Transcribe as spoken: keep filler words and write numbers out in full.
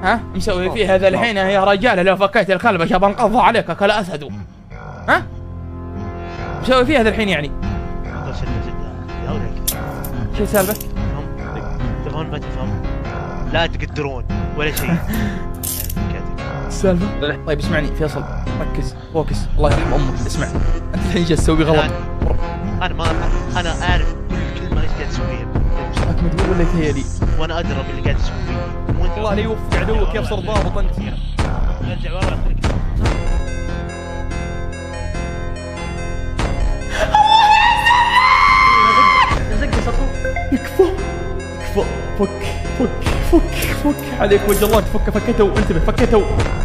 ها مسوي فيه هذا الحين يا رجال؟ لو فكيت الكلبة شاب انقضى عليك اكل اسد. ها مسوي فيه هذا الحين يعني؟ شو السالفة؟ تفهم ما تفهم لا تقدرون ولا شيء. السالفة؟ طيب اسمعني فيصل، ركز فوكس، الله يرحم امك. اسمع انت الحين جالس تسوي غلط. انا ما انا اعرف كل كلمة ايش قاعد تسويها. انت متقول ولا يتهيألي؟ وانا ادرى باللي قاعد تسويه. الله لا يوفق عدوك يبصر ضابط انت. ارجع ورا. يكفى يكفى، فك فك فك فك عليك وجه الله، تفك فكته وانتبه فكته.